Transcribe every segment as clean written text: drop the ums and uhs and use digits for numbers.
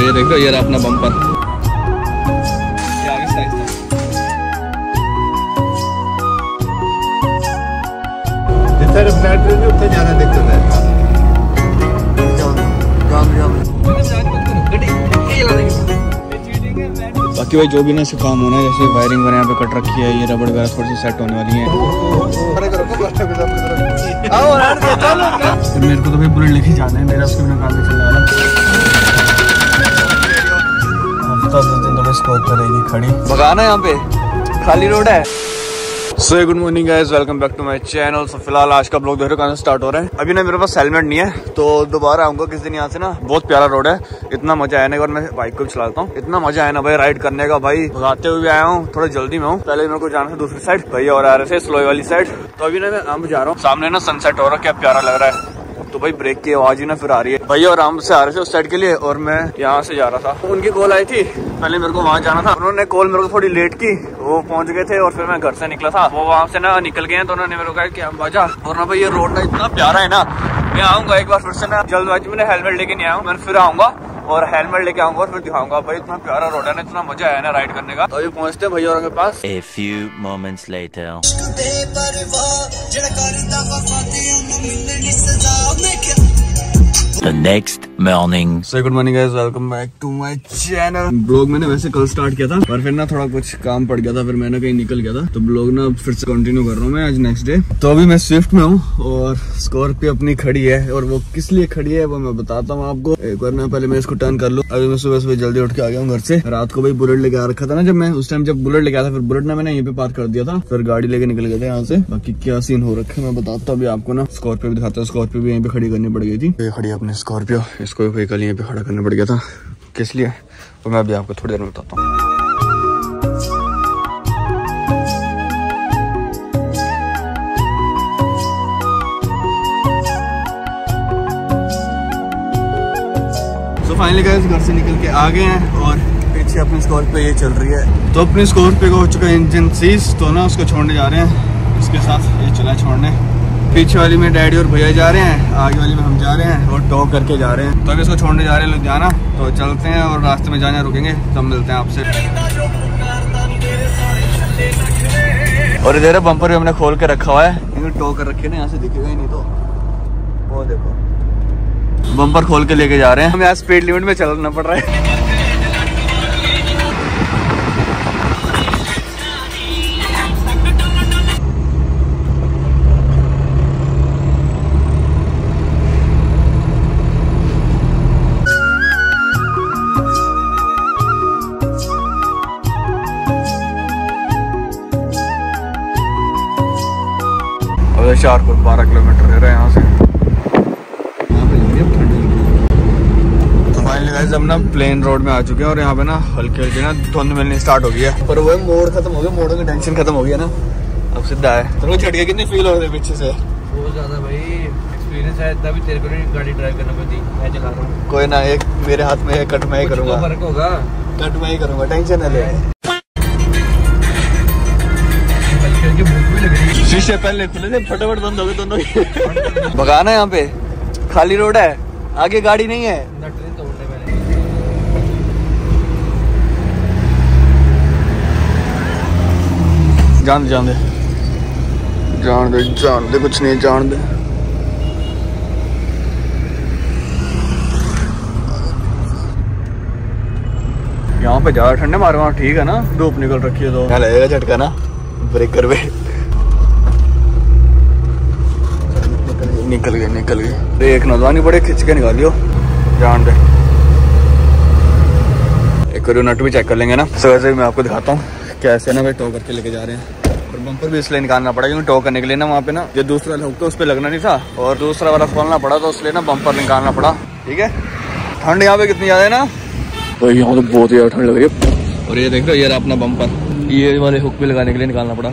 ये देख लो, ये रहा अपना बम्पर। उत्थे जाना दिक्कत है। बाकी भाई जो भी ना इससे काम होना है, जैसे वायरिंग वगैरह यहाँ पे कट रखी है, ये रबड़ वगैरह थोड़ी सी सेट होने वाली है। फिर मेरे को तो भाई बुलेट लेके जाना है, मेरा उसके बिना काम नहीं चलने वाला। हफ्ता 2 दिन तो भाई स्टॉप करेगी खड़ी, भगाना यहाँ पे खाली रोड है। So good morning guys, welcome back to my channel. So फिलहाल आज का ब्लॉग देखो कहाँ से स्टार्ट हो रहा है। अभी ना मेरे पास हेलमेट नहीं है, तो दोबारा आऊंगा किस दिन यहाँ से ना। बहुत प्यारा रोड है, इतना मजा आया ना। एक बार मैं बाइक को भी चलाता हूँ, इतना मजा आया ना भाई राइड करने का। भाई भगाते हुए आया हूँ, थोड़ा जल्दी में हूँ। पहले मेरे को जाना था दूसरी साइड, भैया और आ रहे थे स्लोई वाली साइड। तो अभी ना मैं आम जा रहा हूँ, सामने ना सनसेट हो रहा है, क्या प्यारा लग रहा है। तो भाई ब्रेक की आवाज ही ना फिर आ रही है। भैया और आम से आ रहे थे उस साइड के लिए, और मैं यहाँ से जा रहा था। उनकी कॉल आई थी, पहले मेरे को वहाँ जाना था, उन्होंने कॉल मेरे को थोड़ी लेट की, वो पहुंच गए थे। और फिर मैं घर से निकला था, वो वहाँ से ना निकल गए हैं, तो उन्होंने मेरे को कहा कि हम बाजा। और ना भाई ये रोड ना इतना प्यारा है ना, मैं आऊंगा एक बार फिर से ना। जल्दबाजी में हेलमेट लेके नहीं आया, मैं फिर आऊंगा और हेलमेट लेके आऊंगा और फिर दिखाऊंगा। भाई इतना प्यारा रोड है ना, इतना मजा आया ना राइड करने का। तो अभी पहुंचते हैं भैया के पास। A few moments later. The next morning. So good morning guys, welcome back to my channel. Blog मैंने वैसे कल स्टार्ट किया था, पर फिर ना थोड़ा कुछ काम पड़ गया था, फिर मैंने कहीं निकल गया था। तो ब्लॉग ना फिर से कंटिन्यू कर रहा हूँ मैं आज नेक्स्ट डे। तो अभी मैं स्विफ्ट में हूँ और स्कॉर्पियो अपनी खड़ी है, और वो किस लिए खड़ी है वो मैं बताता हूँ आपको। एक बार ना पहले मैं इसको टर्न कर लूँ। अभी मैं सुबह सुबह जल्दी उठ के आ गया हूँ घर से। रात को भाई बुलेट लेके आ रखा था ना, जब मैं उस टाइम जब बुलेट लेके आया था, फिर बुलेट ना मैंने यहीं पे पार्क कर दिया था, फिर गाड़ी लेके निकल गए थे यहाँ से। बाकी क्या सीन हो रखे मैं बताता हूँ अभी आपको ना। स्कॉर्पियो भी दिखाता हूँ, स्कॉर्पियो भी यहीं पे खड़ी करनी पड़ गई थी। ये खड़ी अपनी स्कॉर्पियो, इसको व्हीकल यहीं पे खड़ा करना पड़ गया था। किस लिए तो मैं अभी आपको थोड़ी देर में बताता हूँ। तो फाइनली गाइस घर से निकल के आ गए हैं, और पीछे अपनी स्कॉर्पियो ये चल रही है। तो अपनी स्कॉर्पियो का हो चुका है इंजन सीज, तो ना उसको छोड़ने जा रहे हैं। इसके साथ ये चला छोड़ने। पीछे वाली में डैडी और भैया जा रहे हैं, आगे वाली में हम जा रहे हैं, और टॉक करके जा रहे हैं। तो अभी इसको छोड़ने जा रहे हैं लुधियाना। तो चलते हैं और रास्ते में जाने रुकेंगे, तब मिलते हैं आपसे। और इधर बम्पर भी हमने खोल के रखा हुआ है, क्योंकि टॉक कर रखे ना, यहाँ से दिखेगा ही नहीं। तो वो देखो बम्पर खोल के लेके जा रहे हैं। हमें यहाँ स्पीड लिमिट में चलना पड़ रहा है। चार को 12 किलोमीटर रह रहा है यहाँ से। तो फाइनली गाइस हम ना प्लेन रोड में आ चुके हैं, और यहाँ पे ना हल्की हल्की ना धुंध मिलनी स्टार्ट हो गई है। पर वो मोड़ खत्म हो गया, मोड़ों की टेंशन खत्म हो गया ना, अब सीधा है। तो झटके कितनी फील हो रही है पीछे से? बहुत ज्यादा भाई एक्सपीरियंस है, तभी तेरे को गाड़ी ड्राइव करना पड़ती, मैं चला रहा हूँ। कोई ना, एक मेरे हाथ में है, कट मैं ही करूँगा। फर्क होगा, कट मैं ही करूँगा, टेंशन न ले। शीशे पहले खुले थे, फटाफट बंद हो गए दोनों। भगाना यहाँ पे खाली रोड है, आगे गाड़ी नहीं है। जान दे जान दे जान दे जान दे, कुछ नहीं जान दे। यहाँ पे ज्यादा ठंडे मारे, वहाँ ठीक है ना, धूप निकल रखी है तो यहाँ लगेगा झटका ना ब्रेकर पे। निकल गए। एक नौजवानी बड़े खिंच के निकालियो, जान दे। एक बार नट भी चेक कर लेंगे ना। सो वैसे मैं आपको दिखाता हूँ कैसे ना भाई टो करके लेके जा रहे हैं। और बम्पर भी इसलिए निकालना पड़ा क्योंकि टो करने के लिए ना वहाँ पे ना जो दूसरा हुक तो उस पर लगना नहीं था, और दूसरा वाला खोलना पड़ा, तो इसलिए ना बम्पर निकालना पड़ा। ठीक है, ठंड यहाँ पे कितनी ज्यादा है ना, तो यहाँ तो बहुत ज्यादा ठंड लग रही है। और ये देख लो, ये अपना बम्पर, ये वाले हुक पे लगाने के लिए निकालना पड़ा।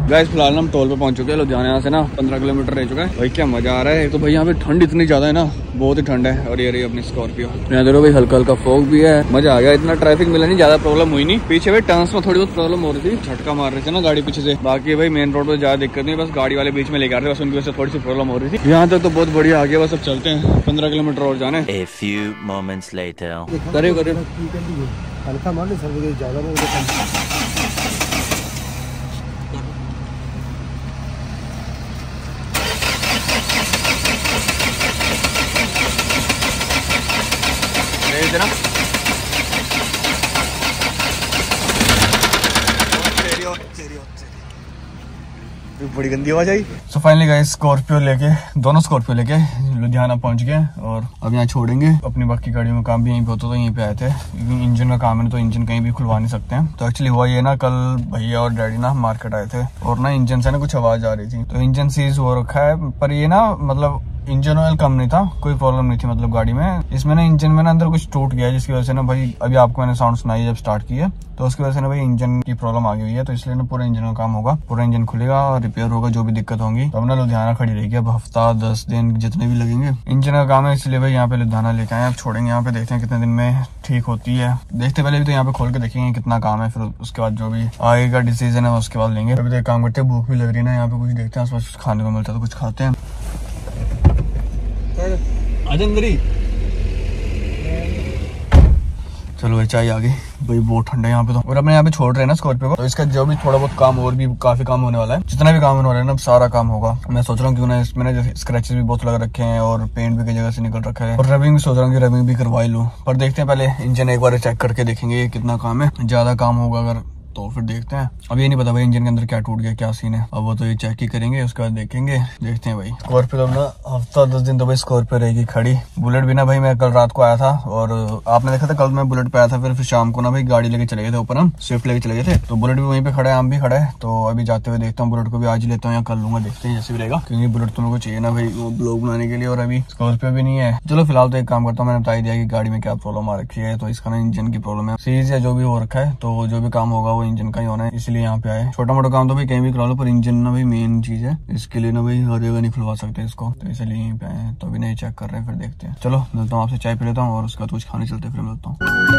गाइस फिलहाल हम टोल पे पहुंच चुके हैं लुधियाना। यहाँ से ना 15 किलोमीटर रह चुका है। भाई क्या मजा आ रहा है। तो भाई यहाँ पे ठंड इतनी ज्यादा है ना, बहुत ही ठंड है। और ये रही अपनी स्कॉर्पियो। यहाँ देखो भाई हल्का हल्का फॉग भी है, मजा आ गया। इतना ट्रैफिक मिला नहीं, ज्यादा प्रॉब्लम हुई नहीं। पीछे भाई टर्न्स में थोड़ी बहुत प्रॉब्लम हो रही थी, झटका मार रहे थे ना गाड़ी पीछे से। बाकी भाई मेन रोड पर ज्यादा दिक्कत नहीं, बस गाड़ी वाले बीच में लेकर आ रहे थे, बस उनकी वजह से थोड़ी सी प्रॉब्लम हो रही थी। यहाँ तक तो बहुत बढ़िया आ गया। बस अब चलते हैं, 15 किलोमीटर और जाने। A few moments later. हल्का मान सर ज्यादा ना बड़ी गंदी आवाज आई। सो फाइनली गाइस स्कॉर्पियो लेके, दोनों स्कॉर्पियो लेके लुधियाना पहुंच गए और अब यहाँ छोड़ेंगे। अपनी बाकी गाड़ियों में काम भी यहीं पे होता, तो यहीं पे आए थे। इंजन का काम है तो इंजन कहीं भी खुलवा नहीं सकते हैं। तो एक्चुअली हुआ ये ना, कल भैया और डैडी ना मार्केट आए थे और ना इंजन से ना कुछ आवाज आ रही थी, तो इंजन सीज हो रखा है। पर ये ना मतलब इंजन ऑयल कम नहीं था, कोई प्रॉब्लम नहीं थी मतलब गाड़ी में। इसमें ना इंजन में ना अंदर कुछ टूट गया, जिसकी वजह से ना भाई अभी आपको मैंने साउंड सुनाई जब स्टार्ट की है, तो उसकी वजह से ना भाई इंजन की प्रॉब्लम आ गई हुई है। तो इसलिए ना पूरा इंजन का काम होगा, पूरा इंजन खुलेगा और रिपेयर होगा, जो भी दिक्कत होगी। तो अब ना लुधियाना खड़ी रहेगी अब हफ्ता 10 दिन जितने भी लगेंगे। इंजन का काम है इसलिए भाई यहाँ पे लुधियाना लेके आए। अब छोड़ेंगे यहाँ पे, देखते हैं कितने दिन में ठीक होती है। देखते पहले भी तो यहाँ पे खोल के देखेंगे कितना काम है, फिर उसके बाद जो भी आगे का डिसीजन है उसके बाद लेंगे। अभी तो एक काम करते हैं, भूख भी लग रही है ना, यहाँ पे कुछ देखते हैं आसपास खाने को मिलता है तो कुछ खाते हैं। आजंदरी चलो भाई चाय आ गई भाई, बहुत ठंडा है यहाँ पे तो। और अपने यहाँ पे छोड़ रहे हैं ना स्कॉर्पियो को, तो इसका जो भी थोड़ा बहुत काम और भी काफी काम होने वाला है। जितना भी काम होने वाला है ना सारा काम होगा। मैं सोच रहा हूँ क्यों ना इसमें ना जैसे स्क्रैचेस भी बहुत लगा रखे हैं और पेंट भी कई जगह से निकल रखा है। और रबिंग भी सोच रहा हूँ कि रबिंग भी करवा लूँ, पर देखते हैं पहले इंजन एक बार चेक करके देखेंगे कितना काम है। ज्यादा काम होगा अगर तो फिर देखते हैं। अब ये नहीं पता भाई इंजन के अंदर क्या टूट गया, क्या सीन है। अब वो तो ये चेक ही करेंगे, उसके बाद देखेंगे। देखते हैं भाई स्कॉर्पियो तो ना हफ्ता 10 दिन तो भाई स्कॉर्पियो रहेगी खड़ी। बुलेट भी ना भाई मैं कल रात को आया था और आपने देखा था कल मैं बुलेट पे आया था, फिर शाम को ना भाई गाड़ी लेके चले गए थे ऊपर, हम स्विफ्ट लेके चले गए थे। तो बुलेट भी वहीं पे खड़ा है, हम भी खड़ा है। तो अभी जाते हुए देखता हूँ, बुलेट को भी आज ही लेता हूँ या कल लूंगा, देखते हैं जैसे भी रहेगा, क्योंकि बुलेट तो मेरे को चाहिए ना भाई वो ब्लॉग बनाने के लिए। और अभी स्कॉर्पियो भी नहीं है। चलो फिलहाल तो एक काम करता हूँ, मैंने बता दिया कि गाड़ी में क्या प्रॉब्लम आ रखी है, तो इसका ना इंजन की प्रॉब्लम है, सीरीज या जो भी हो रखा है। तो जो भी काम होगा वो इंजन का ही होना है, इसलिए यहाँ पे आए। छोटा मोटा काम तो भाई कहीं भी करा लो, पर इंजन ना भाई मेन चीज है, इसके लिए ना भाई हर जगह नहीं खुलवा सकते इसको, तो इसलिए यहीं पे आए हैं। तो अभी नहीं चेक कर रहे हैं, फिर देखते हैं। चलो मिलता हूँ आपसे, चाय पी लेता हूँ और उसका कुछ खाने चलते फिर मिलता हूँ।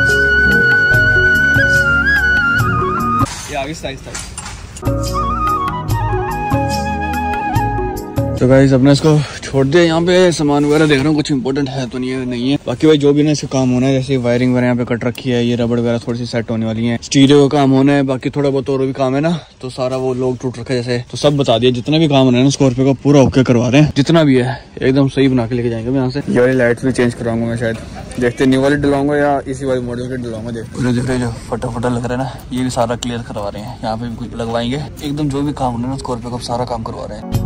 तो गाइस अपने इसको छोड़ दिया यहाँ पे, सामान वगैरह देख रहा हूँ कुछ इंपॉर्टेंट है तो नहीं है। बाकी भाई जो भी ना इसका काम होना है, जैसे वायरिंग वगैरह यहाँ पे कट रखी है, ये रबड़ वगैरह थोड़ी सी सेट होने वाली है, स्टीरियो का काम होना है, बाकी थोड़ा बहुत और भी काम है ना, तो सारा वो लोग टूट रखा है जैसे, तो सब बता दिया। जितना भी काम होना है ना स्कॉर्पियो का पूरा ओके करवा रहे हैं, जितना भी है एकदम सही बना के लेके जाएंगे यहाँ से। ये वाली लाइट्स भी चेंज कराऊंगा मैं शायद, देखते न्यू वाली डलवाऊंगा या इसी वाली मॉडल के डलवाऊंगा। देखते जो फटाफट लग रहा है ना, ये भी सारा क्लियर करवा रहे हैं, यहाँ पे भी कुछ लगवाएंगे। एकदम जो भी काम होना है ना स्कॉर्पियो का सारा काम करवा रहे हैं।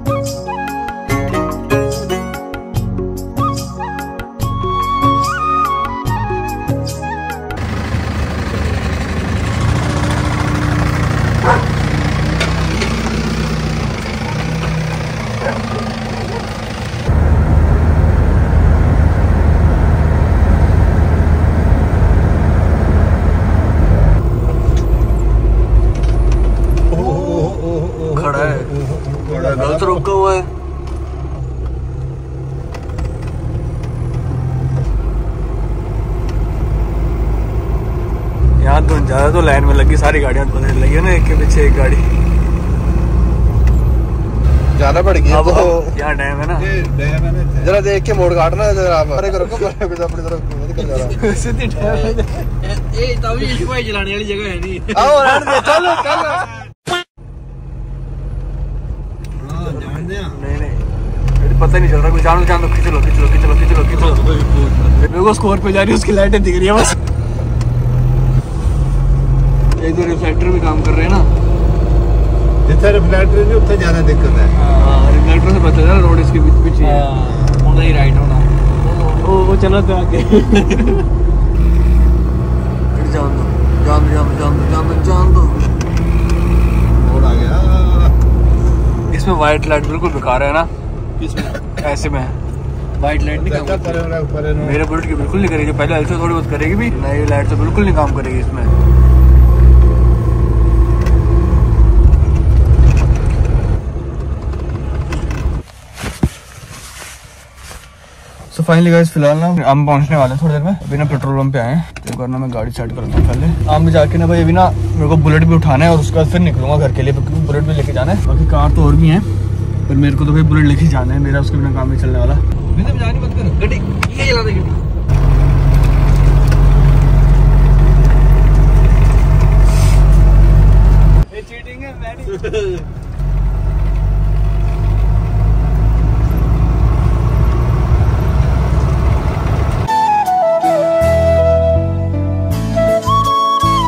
गलत रोका हुआ है। यहाँ तो ज्यादा तो लाइन में लगी, सारी गाड़ियां बदल लगी है ना, एक के पीछे एक गाड़ी ज्यादा बढ़ गई। अब यहाँ डैम है ना, जरा देख के मोड़ काटना जरा, आप अरे करो अपनी तरफ निकल जा रहा सीधी डैम ए तभी भाई चलाने वाली जगह है नहीं। आओ रहने दे, चलो चलो। नहीं पता नहीं चल रहा कुछ, जान दो, खींच लो। मेरे को स्कोर पे जा रही है, उसकी लाइटें दिख रही है बस। एक तो रिफ्लेक्टर भी काम कर रहे हैं ना, जितना रिफ्लेक्टर नहीं उतना ज्यादा दिक्कत है। रिफ्लेक्टर से पता चला रोड इसके बीच पीछे है, होना ही राइट होना। वो चला था आगे। जान दो। मोड़ आ गया। इसमें व्हाइट लाइट बिल्कुल बेकार है ना, इसमें ऐसे में व्हाइट लाइट नहीं काम करती मेरे बुलेट की, बिल्कुल नहीं करेगी। पहले ऐसे थोड़ी बहुत करेगी भी, नई लाइट तो बिल्कुल नहीं काम करेगी इसमें। फाइनली गाइस फिलहाल ना हम पहुंचने वाले हैं थोड़ी देर में। अभी ना पेट्रोल पंप पे आए हैं, तो करना मैं गाड़ी सेट करता हूँ पहले। आम में जाके ना भाई अभी ना मेरे को बुलेट भी उठाना है और उसके बाद फिर निकलूंगा घर के लिए, क्योंकि बुलेट भी लेके जाना है। बाकी कार तो और भी है, पर मेरे को तो भाई बुलेट लेके जाना है, मेरा उसके बिना काम नहीं चलने वाला। जानी मत करो, गड्डी ये चला दे गड्डी।